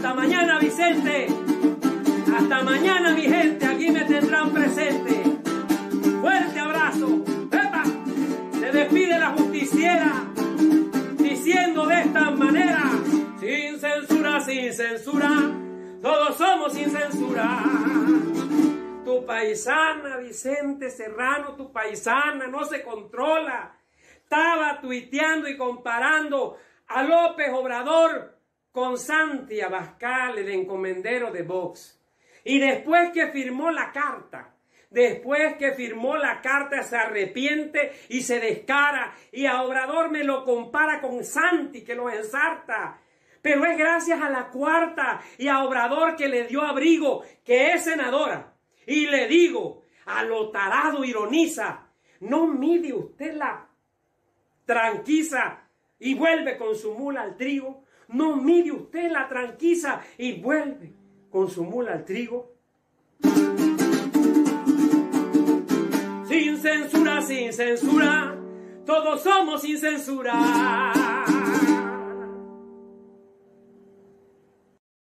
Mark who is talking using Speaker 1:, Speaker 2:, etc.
Speaker 1: Hasta mañana, Vicente. Hasta mañana, mi gente. Aquí me tendrán presente. Fuerte abrazo. ¡Epa! Se despide la justiciera diciendo de esta manera: sin censura, sin censura, todos somos sin censura. Tu paisana, Vicente Serrano, tu paisana, no se controla. Estaba tuiteando y comparando a López Obrador con Santi Abascal, el encomendero de Vox. Y después que firmó la carta, se arrepiente y se descara. Y a Obrador me lo compara con Santi, que lo ensarta. Pero es gracias a la cuarta y a Obrador que le dio abrigo, que es senadora. Y le digo, a lo tarado ironiza, no mide usted la tranquiza y vuelve con su mula al trigo. No mide usted la tranquiza y vuelve con su mula al trigo. Sin censura, todos somos sin censura.